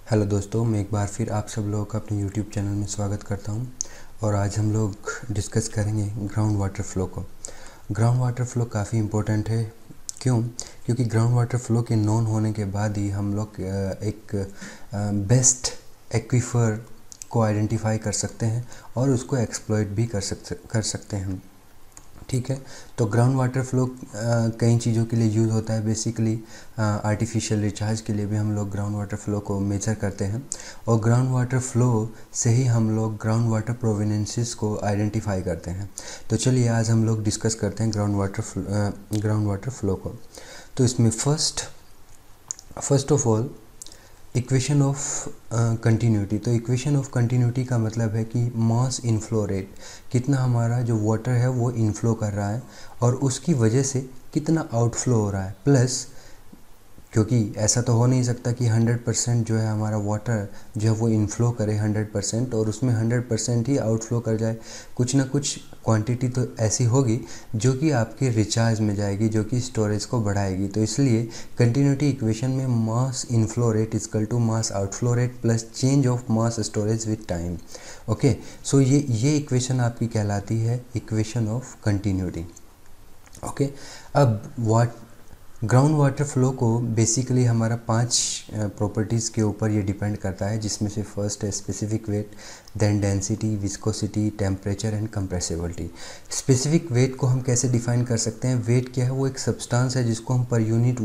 Hello दोस्तों, मैं एक बार फिर आप सब लोगों का अपने यूट्यूब चैनल में स्वागत करता हूं। और आज हम लोग डिस्कस करेंगे ग्राउंड वाटर फ़्लो को। ग्राउंड वाटर फ़्लो काफ़ी इम्पोर्टेंट है। क्यों? क्योंकि ग्राउंड वाटर फ़्लो के नोन होने के बाद ही हम लोग एक बेस्ट एक्वीफर को आइडेंटिफाई कर सकते हैं और उसको एक्सप्लॉइट भी कर सकते हैं। ठीक है, तो ग्राउंड वाटर फ्लो कई चीज़ों के लिए यूज़ होता है। बेसिकली आर्टिफिशियल रिचार्ज के लिए भी हम लोग ग्राउंड वाटर फ्लो को मेजर करते हैं और ग्राउंड वाटर फ्लो से ही हम लोग ग्राउंड वाटर प्रोवेनेंसेस को आइडेंटिफाई करते हैं। तो चलिए आज हम लोग डिस्कस करते हैं ग्राउंड वाटर फ्लो को। तो इसमें first of all equation of continuity. तो इक्वेशन ऑफ कंटिन्यूटी का मतलब है कि मास इनफ्लो रेट, कितना हमारा जो वाटर है वो इनफ्लो कर रहा है और उसकी वजह से कितना आउटफ्लो हो रहा है, प्लस क्योंकि ऐसा तो हो नहीं सकता कि 100% जो है हमारा वाटर जो है वो इनफ्लो करे 100% और उसमें 100% ही आउटफ्लो कर जाए। कुछ ना कुछ क्वांटिटी तो ऐसी होगी जो कि आपके रिचार्ज में जाएगी, जो कि स्टोरेज को बढ़ाएगी। तो इसलिए कंटिन्यूटी इक्वेशन में mass inflow rate equal to mass outflow rate plus change of mass storage with time. Okay, so ये इक्वेशन आपकी कहलाती है इक्वेशन ऑफ कंटिन्यूटी। ओके, अब ग्राउंड वाटर फ्लो को बेसिकली हमारा 5 प्रॉपर्टीज़ के ऊपर ये डिपेंड करता है, जिसमें से फर्स्ट है specific weight, then density, viscosity, temperature and compressibility. Specific weight को हम कैसे डिफाइन कर सकते हैं? वेट क्या है? वो एक सब्सटेंस है जिसको हम पर unit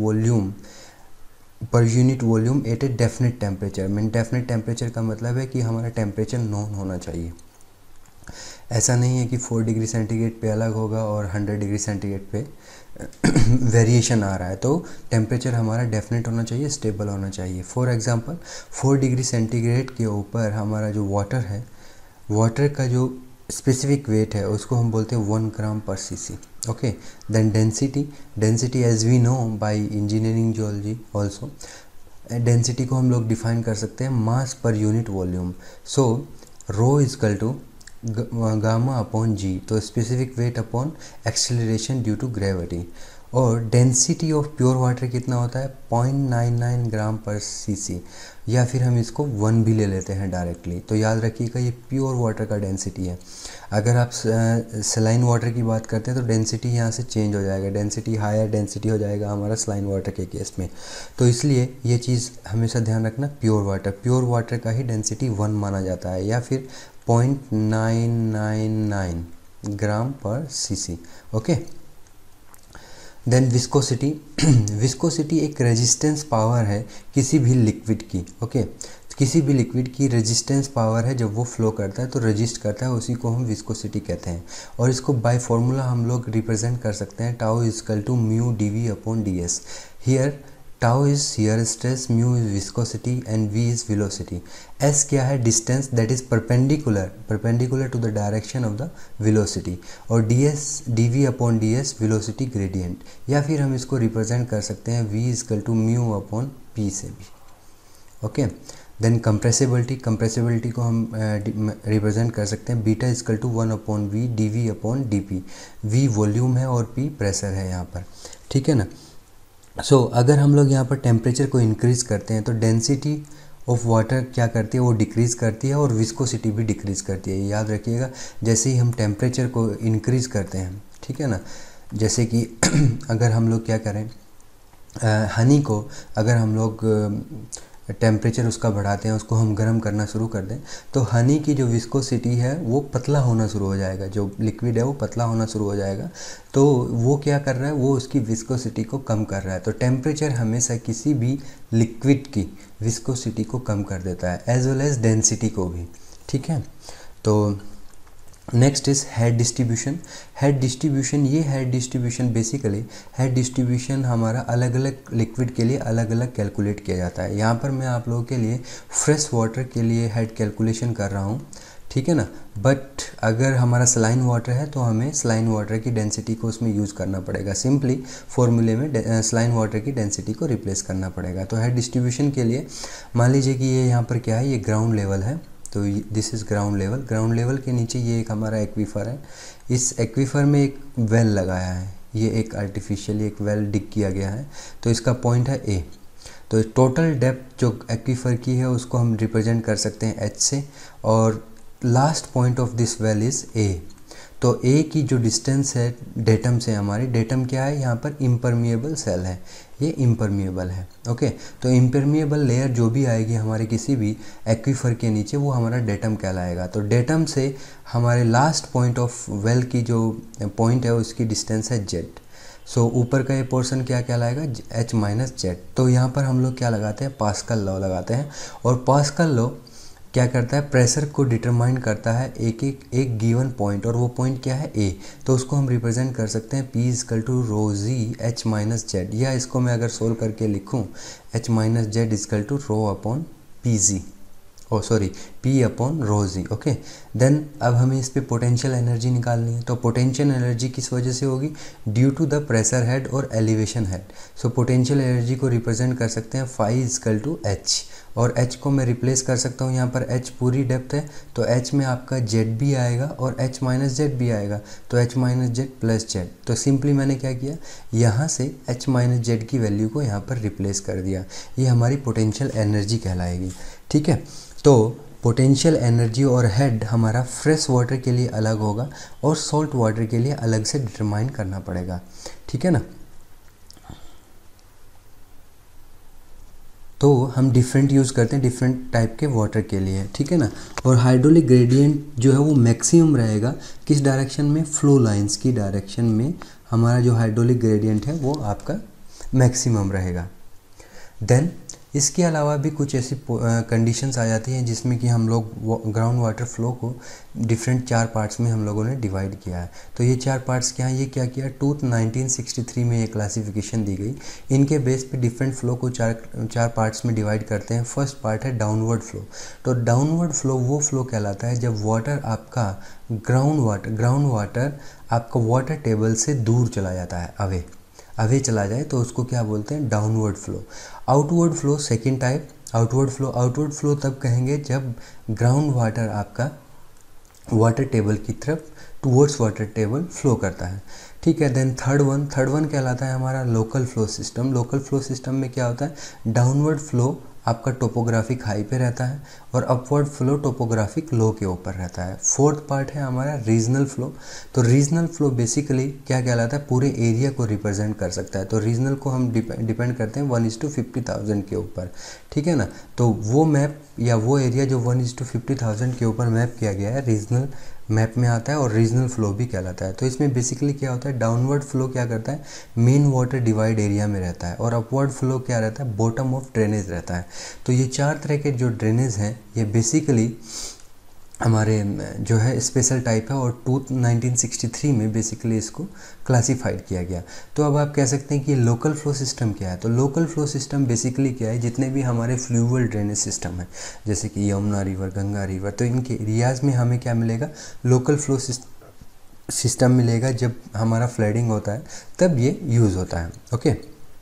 volume at a definite temperature. Mean definite temperature का मतलब है कि हमारा टेम्परेचर नॉन होना चाहिए। ऐसा नहीं है कि 4 डिग्री सेंटीग्रेड पे अलग होगा और 100 डिग्री सेंटीग्रेड पे वेरिएशन आ रहा है। तो टेम्परेचर हमारा डेफिनेट होना चाहिए, स्टेबल होना चाहिए। फॉर एग्जांपल 4 डिग्री सेंटीग्रेड के ऊपर हमारा जो वाटर है, वाटर का जो स्पेसिफिक वेट है उसको हम बोलते हैं 1 gram per CC. Okay, then density as we know by engineering geology also, density को हम लोग डिफाइन कर सकते हैं mass per unit volume. So rho is equal to gamma upon G, तो specific weight upon acceleration due to gravity. और density of pure water कितना होता है? 0.99 ग्राम पर सीसी, या फिर हम इसको 1 भी ले लेते हैं डायरेक्टली। तो याद रखिएगा ये प्योर वाटर का डेंसिटी है। अगर आप सलाइन वाटर की बात करते हैं तो डेंसिटी यहाँ से चेंज हो जाएगा, डेंसिटी हायर डेंसिटी हो जाएगा हमारा सलाइन वाटर के केस में। तो इसलिए ये चीज़ हमेशा ध्यान रखना, प्योर वाटर का ही डेंसिटी 1 माना जाता है, या फिर 0.999 gram per CC. Okay, then viscosity एक रेजिस्टेंस पावर है किसी भी लिक्विड की। ओके, किसी भी लिक्विड की रेजिस्टेंस पावर है, जब वो फ्लो करता है तो रेजिस्ट करता है, उसी को हम विस्कोसिटी कहते हैं। और इसको बाय फॉर्मूला हम लोग रिप्रेजेंट कर सकते हैं, tau equal to mu d v upon d s. Here tau is here stress, mu is viscosity and v is velocity. S क्या है? Distance that is perpendicular to the direction of the velocity. और d s d upon d s velocity gradient, या फिर हम इसको represent कर सकते हैं v equal to mu upon p से भी। ओके, देन कंप्रेसिबिलिटी को हम रिप्रेजेंट कर सकते हैं beta equal to 1 upon v d v upon d p. V volume है और पी प्रेशर है यहाँ पर, ठीक है ना। सो अगर हम लोग यहाँ पर टेम्परेचर को इंक्रीज़ करते हैं तो डेंसिटी ऑफ वाटर क्या करती है? वो डिक्रीज़ करती है और विस्कोसिटी भी डिक्रीज़ करती है। याद रखिएगा, जैसे ही हम टेम्परेचर को इंक्रीज़ करते हैं, ठीक है ना, जैसे कि अगर हम लोग क्या करें, हनी को अगर हम लोग टेम्परेचर उसका बढ़ाते हैं, उसको हम गर्म करना शुरू कर दें, तो हनी की जो विस्कोसिटी है वो पतला होना शुरू हो जाएगा, जो लिक्विड है वो पतला होना शुरू हो जाएगा। तो वो क्या कर रहा है? वो उसकी विस्कोसिटी को कम कर रहा है। तो टेम्परेचर हमेशा किसी भी लिक्विड की विस्कोसिटी को कम कर देता है, एज वेल एज डेंसिटी को भी, ठीक है। तो next is head distribution. Head distribution basically head distribution हमारा अलग अलग लिक्विड के लिए अलग अलग कैलकुलेट किया जाता है। यहाँ पर मैं आप लोगों के लिए फ्रेश वाटर के लिए हेड कैलकुलेशन कर रहा हूँ, ठीक है ना। बट अगर हमारा सलाइन वाटर है तो हमें सलाइन वाटर की डेंसिटी को उसमें यूज़ करना पड़ेगा, सिंपली फॉर्मूले में सलाइन वाटर की डेंसिटी को रिप्लेस करना पड़ेगा। तो हेड डिस्ट्रीब्यूशन के लिए मान लीजिए कि ये यहाँ पर क्या है, ये ग्राउंड लेवल है, तो दिस इज़ ग्राउंड लेवल के नीचे ये एक हमारा एक्वीफर है। इस एक्वीफर में एक वेल लगाया है, ये एक आर्टिफिशियली एक वेल डिग किया गया है, तो इसका पॉइंट है ए। तो टोटल डेप्थ जो एक्वीफर की है उसको हम रिप्रेजेंट कर सकते हैं एच से, और last point of this well is a. तो ए की जो डिस्टेंस है डेटम से, हमारी डेटम क्या है यहाँ पर, इम्परमिएबल सेल है, ये इम्परमिएबल है। ओके, तो इम्परमिएबल लेयर जो भी आएगी हमारे किसी भी एक्वीफर के नीचे वो हमारा डेटम कहलाएगा। तो डेटम से हमारे लास्ट पॉइंट ऑफ वेल की जो पॉइंट है उसकी डिस्टेंस है जेड। सो ऊपर का ये पोर्शन क्या कहलाएगा, एच माइनस जेड। तो यहाँ पर हम लोग क्या लगाते हैं, पास्कल लॉ लगाते हैं, और पास्कल लॉ क्या करता है, प्रेशर को डिटरमाइन करता है एक गिवन पॉइंट, और वो पॉइंट क्या है, ए। तो उसको हम रिप्रेजेंट कर सकते हैं P equal to rho g h minus z, या इसको मैं अगर सोल्व करके लिखूं h minus z equal to rho upon p g, oh sorry P upon rho g. Okay, then अब हमें इस पे पोटेंशियल एनर्जी निकालनी है। तो पोटेंशियल एनर्जी किस वजह से होगी, due to the pressure head और elevation head. So potential energy को रिप्रेजेंट कर सकते हैं फाई इजकल टू एच, और h को मैं रिप्लेस कर सकता हूँ, यहाँ पर h पूरी डेप्थ है तो h में आपका z भी आएगा और h माइनस जेड भी आएगा, तो h minus z plus z. तो सिंपली मैंने क्या किया, यहाँ से h माइनस जेड की वैल्यू को यहाँ पर रिप्लेस कर दिया, ये हमारी पोटेंशियल एनर्जी कहलाएगी। ठीक है, तो पोटेंशियल एनर्जी और हेड हमारा फ्रेश वाटर के लिए अलग होगा और सॉल्ट वाटर के लिए अलग से डिटरमाइन करना पड़ेगा। ठीक है ना, तो हम डिफरेंट यूज़ करते हैं डिफरेंट टाइप के वाटर के लिए। ठीक है ना, और हाइड्रोलिक ग्रेडियंट जो है वो मैक्सिमम रहेगा किस डायरेक्शन में, फ्लो लाइंस की डायरेक्शन में हमारा जो हाइड्रोलिक ग्रेडियंट है वो आपका मैक्सिमम रहेगा। देन इसके अलावा भी कुछ ऐसी कंडीशंस आ जाती हैं जिसमें कि हम लोग ग्राउंड वाटर फ्लो को डिफरेंट 4 पार्ट्स में हम लोगों ने डिवाइड किया है। तो ये 4 पार्ट्स क्या हैं, ये क्या किया, 1963 में ये क्लासिफिकेशन दी गई। इनके बेस पे डिफरेंट फ्लो को चार पार्ट्स में डिवाइड करते हैं। फर्स्ट पार्ट है डाउनवर्ड फ्लो। तो डाउनवर्ड फ्लो वो फ्लो कहलाता है जब वाटर आपका ग्राउंड वाटर आपका वाटर टेबल से दूर चला जाता है, अवे चला जाए, तो उसको क्या बोलते हैं, downward flow. Outward flow second type, outward flow तब कहेंगे जब ग्राउंड वाटर आपका वाटर टेबल की तरफ टूवर्ड्स वाटर टेबल फ्लो करता है। ठीक है, देन थर्ड वन कहलाता है हमारा local flow system. Local flow system में क्या होता है, डाउनवर्ड फ्लो आपका टोपोग्राफिक हाई पे रहता है और अपवर्ड फ्लो टोपोग्राफिक लो के ऊपर रहता है। फोर्थ पार्ट है हमारा रीजनल फ्लो। तो रीजनल फ्लो बेसिकली क्या कहलाता है, पूरे एरिया को रिप्रेजेंट कर सकता है। तो रीजनल को हम डिपेंड करते हैं 1:50,000 के ऊपर। ठीक है ना, तो वो मैप या वो एरिया जो 1:50,000 के ऊपर मैप किया गया है रीजनल मैप में आता है और रीजनल फ्लो भी कहलाता है। तो इसमें बेसिकली क्या होता है, डाउनवर्ड फ्लो क्या करता है, मेन वाटर डिवाइड एरिया में रहता है, और अपवर्ड फ्लो क्या रहता है, बॉटम ऑफ ड्रेनेज रहता है। तो ये 4 तरह के जो ड्रेनेज हैं ये बेसिकली हमारे जो है स्पेशल टाइप है, और 1963 में बेसिकली इसको क्लासिफाइड किया गया। तो अब आप कह सकते हैं कि लोकल फ्लो सिस्टम क्या है। तो लोकल फ्लो सिस्टम बेसिकली क्या है, जितने भी हमारे फ्लूवल ड्रेनेज सिस्टम है जैसे कि यमुना रिवर, गंगा रिवर, तो इनके एरियाज़ में हमें क्या मिलेगा, लोकल फ्लो सिस्टम मिलेगा। जब हमारा फ्लडिंग होता है तब ये यूज़ होता है। ओके,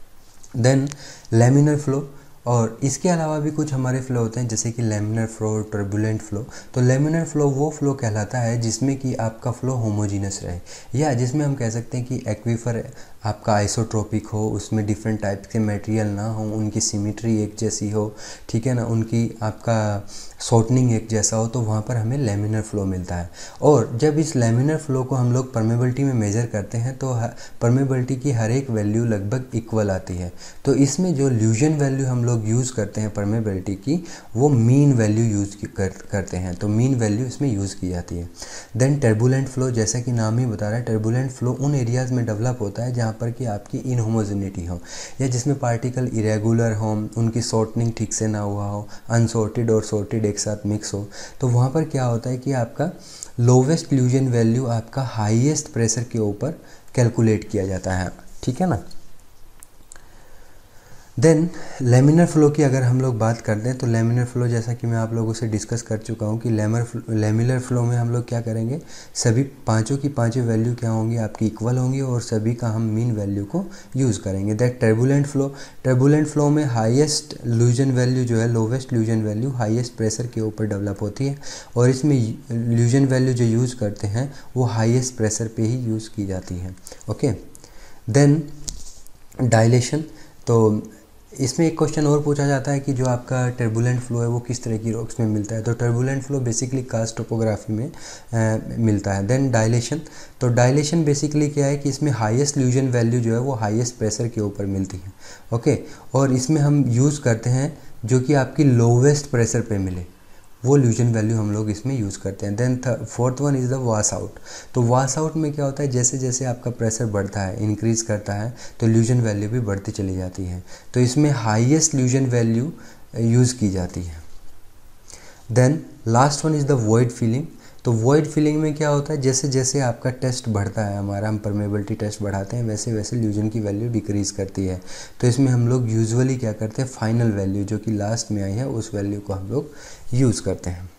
देन लैमिनर फ्लो, और इसके अलावा भी कुछ हमारे फ्लो होते हैं जैसे कि लैमिनर फ्लो, टर्बुलेंट फ्लो। तो लैमिनर फ्लो वो फ्लो कहलाता है जिसमें कि आपका फ्लो होमोजीनस रहे, या जिसमें हम कह सकते हैं कि एक्वीफर आपका आइसोट्रोपिक हो, उसमें डिफरेंट टाइप के मटेरियल ना हो, उनकी सिमेट्री एक जैसी हो, ठीक है ना, उनकी आपका शॉर्टनिंग एक जैसा हो, तो वहाँ पर हमें लैमिनर फ्लो मिलता है। और जब इस लैमिनर फ्लो को हम लोग परमेबिलिटी में मेज़र करते हैं तो परमेबिलिटी की हर एक वैल्यू लगभग इक्वल आती है। तो इसमें जो ल्यूजन वैल्यू हम लोग यूज़ करते हैं परमेबिलिटी की, वो मीन वैल्यू यूज़ करते हैं। तो मीन वैल्यू इसमें यूज़ की जाती है। देन टर्बुलेंट फ्लो, जैसा कि नाम ही बता रहा है, टर्बुलेंट फ्लो उन एरियाज़ में डेवलप होता है जहाँ पर कि आपकी इनहोमोजेनिटी हो, या जिसमें पार्टिकल इरेगुलर हो, उनकी शॉर्टनिंग ठीक से ना हुआ हो, अनसॉर्टेड और सॉर्टेड एक साथ मिक्स हो। तो वहाँ पर क्या होता है कि आपका लोवेस्ट ल्यूजन वैल्यू आपका हाईएस्ट प्रेशर के ऊपर कैलकुलेट किया जाता है। ठीक है ना। देन लैमिनर फ्लो की अगर हम लोग बात करते हैं तो लैमिनर फ्लो, जैसा कि मैं आप लोगों से डिस्कस कर चुका हूँ कि लैमिनर फ्लो में हम लोग क्या करेंगे, सभी पांचों की पांचों वैल्यू क्या होंगी, आपकी इक्वल होंगी, और सभी का हम मीन वैल्यू को यूज़ करेंगे। दैट टर्बुलेंट फ्लो में हाईएस्ट ल्यूजन वैल्यू जो है, lowest Lugeon value highest pressure के ऊपर डेवलप होती है, और इसमें ल्यूजन वैल्यू जो यूज़ करते हैं वो हाईएस्ट प्रेशर पे ही यूज़ की जाती है। ओके, देन डायलेशन, तो इसमें एक क्वेश्चन और पूछा जाता है कि जो आपका टर्बुलेंट फ्लो है वो किस तरह की रॉक्स में मिलता है। तो turbulent flow basically karst topography में मिलता है। देन डायलेशन, तो डायलेशन बेसिकली क्या है कि इसमें हाईएस्ट ल्यूजन वैल्यू जो है वो हाईएस्ट प्रेशर के ऊपर मिलती है। ओके, और इसमें हम यूज़ करते हैं जो कि आपकी लोवेस्ट प्रेशर पे मिले, वो ल्यूजन वैल्यू हम लोग इसमें यूज़ करते हैं। Then fourth one is the wash out. तो वाश आउट में क्या होता है, जैसे जैसे आपका प्रेशर बढ़ता है, इंक्रीज़ करता है, तो ल्यूजन वैल्यू भी बढ़ती चली जाती है। तो इसमें हाईएस्ट ल्यूजन वैल्यू यूज़ की जाती है। Then last one is the void filling. तो वॉइड फिलिंग में क्या होता है, जैसे जैसे आपका टेस्ट बढ़ता है, हमारा हम परमेबिलिटी टेस्ट बढ़ाते हैं, वैसे वैसे ल्यूजन की वैल्यू डिक्रीज़ करती है। तो इसमें हम लोग यूजुअली क्या करते हैं, फाइनल वैल्यू जो कि लास्ट में आई है उस वैल्यू को हम लोग यूज़ करते हैं।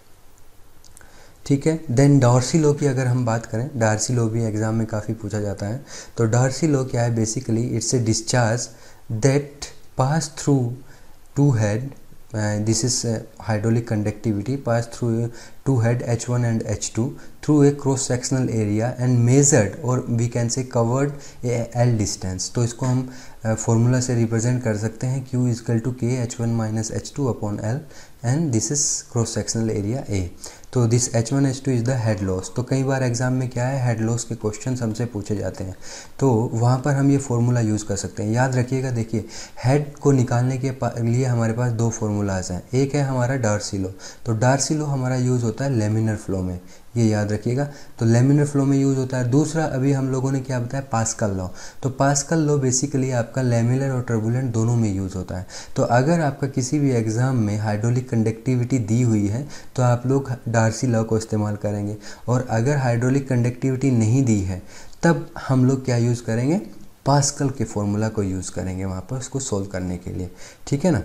ठीक है। देन डार्सी लॉ की अगर हम बात करें, डार्सी लॉ भी एग्ज़ाम में काफ़ी पूछा जाता है। तो डार्सी लॉ क्या है, basically it's a discharge that pass through to head, this is hydraulic conductivity pass through two head H1 and H2 through a cross sectional area and measured or we can say covered a L distance। तो इसको हम formula से represent कर सकते हैं, Q equal to K H1 minus H2 upon L and this is cross sectional area A। तो this H1 H2 is the head loss. तो कई बार एग्जाम में क्या है, हेड लॉस के क्वेश्चन हमसे पूछे जाते हैं, तो वहाँ पर हम ये फार्मूला यूज़ कर सकते हैं। याद रखिएगा, देखिए हेड को निकालने के लिए हमारे पास दो फार्मूलाज हैं। एक है हमारा डार्सी लॉ। तो डार्सी लॉ हमारा यूज़ होता है लेमिनर फ्लो में, ये याद रखिएगा। तो लेमिनर फ्लो में यूज़ होता है। दूसरा अभी हम लोगों ने क्या बताया, पास्कल लॉ। तो पास्कल लॉ बेसिकली आपका लेमिनर और टर्बुलेंट दोनों में यूज़ होता है। तो अगर आपका किसी भी एग्ज़ाम में हाइड्रोलिक कंडक्टिविटी दी हुई है तो आप लोग डार्सी लॉ को इस्तेमाल करेंगे, और अगर हाइड्रोलिक कंडक्टिविटी नहीं दी है तब हम लोग क्या यूज़ करेंगे, पास्कल के फॉर्मूला को यूज़ करेंगे वहाँ पर उसको सोल्व करने के लिए। ठीक है ना।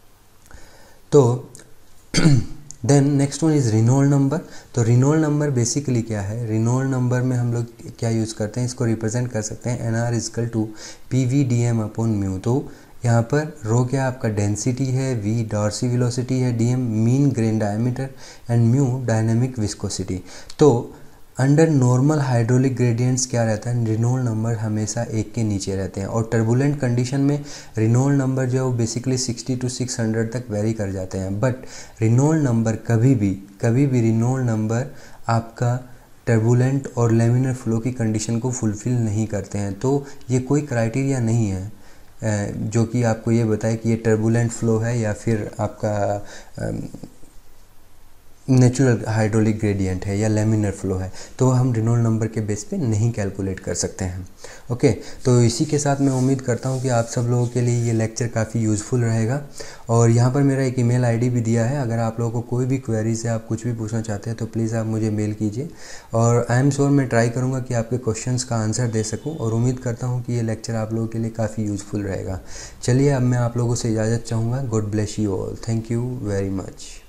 तो then next one is Reynold number. तो रिनोल्ड नंबर बेसिकली क्या है, रिनोल्ड नंबर में हम लोग क्या यूज़ करते हैं, इसको रिप्रेजेंट कर सकते हैं NR equal to PV/DM upon mu. तो यहाँ पर रो क्या आपका डेंसिटी है, V डार्सी वेलोसिटी है, DM mean grain diameter and mu dynamic viscosity. तो अंडर नॉर्मल हाइड्रोलिक ग्रेडियंट्स क्या रहता है, रिनोल्ड नंबर हमेशा 1 के नीचे रहते हैं, और टर्बुलेंट कंडीशन में रिनोल्ड नंबर जो है वो बेसिकली 60 to 600 तक वेरी कर जाते हैं। बट रिनोल्ड नंबर कभी भी रिनोल्ड नंबर आपका टर्बुलेंट और लेमिनर फ्लो की कंडीशन को फुलफ़िल नहीं करते हैं। तो ये कोई क्राइटेरिया नहीं है जो कि आपको ये बताए कि ये टर्बुलेंट फ्लो है या फिर आपका नेचुरल हाइड्रोलिक ग्रेडियंट है या लेमिनर फ्लो है। तो हम रिनोल्ड नंबर के बेस पे नहीं कैलकुलेट कर सकते हैं। ओके, तो इसी के साथ मैं उम्मीद करता हूँ कि आप सब लोगों के लिए ये लेक्चर काफ़ी यूज़फुल रहेगा। और यहाँ पर मेरा एक ईमेल आईडी भी दिया है, अगर आप लोगों को कोई भी क्वेरीज है, आप कुछ भी पूछना चाहते हैं तो प्लीज़ आप मुझे मेल कीजिए, और आई एम श्योर मैं ट्राई करूँगा कि आपके क्वेश्चंस का आंसर दे सकूँ, और उम्मीद करता हूँ कि ये लेक्चर आप लोगों के लिए काफ़ी यूज़फुल रहेगा। चलिए अब मैं आप लोगों से इजाज़त चाहूँगा। God bless you all. Thank you very much.